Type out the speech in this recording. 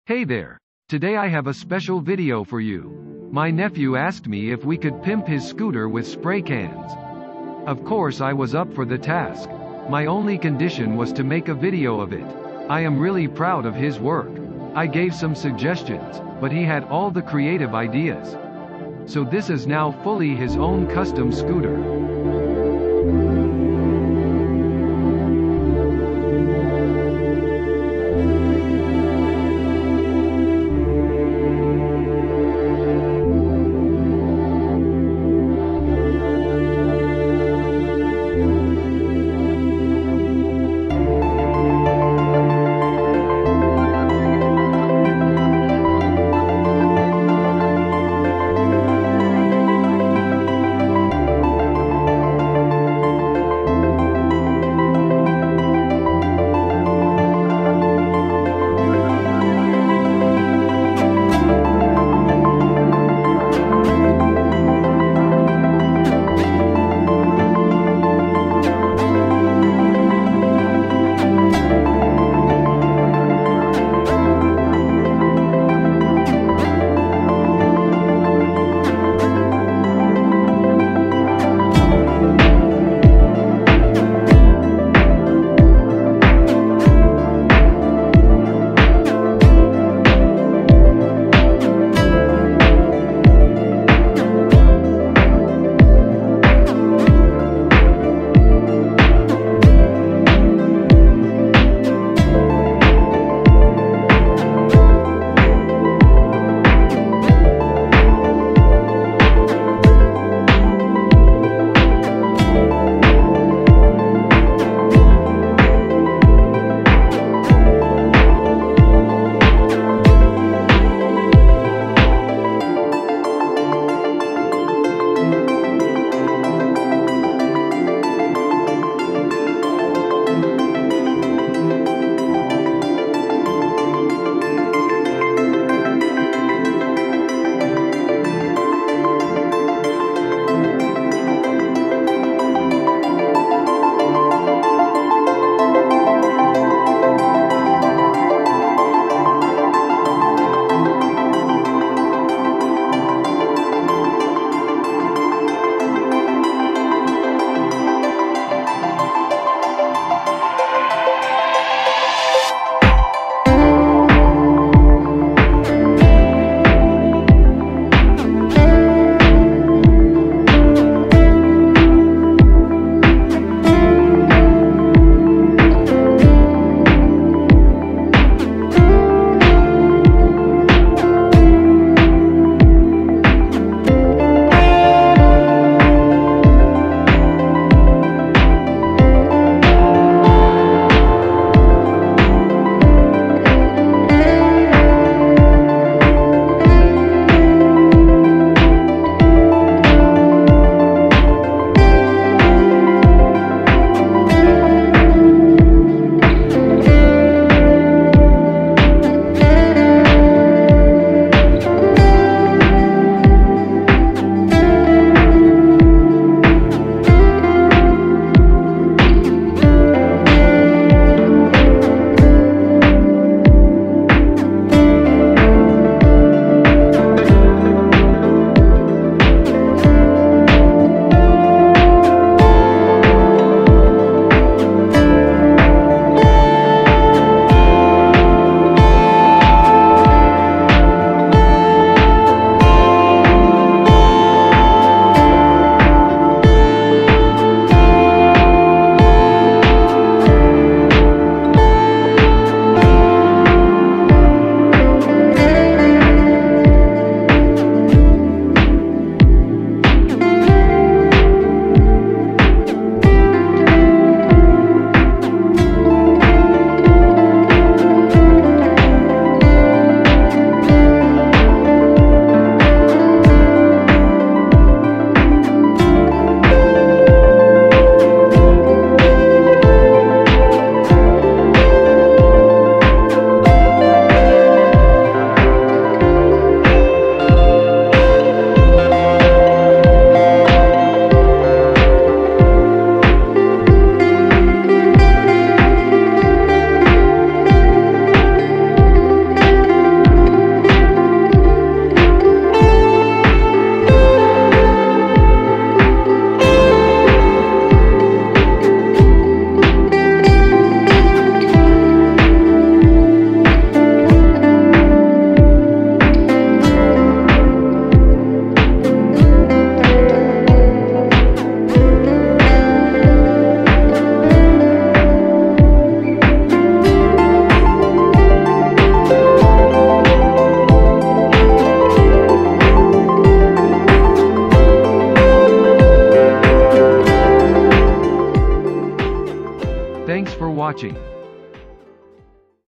Hey there. Today I have a special video for you. My nephew asked me if we could pimp his scooter with spray cans. Of course I was up for the task. My only condition was to make a video of it. I am really proud of his work. I gave some suggestions, but he had all the creative ideas. So this is now fully his own custom scooter. watching.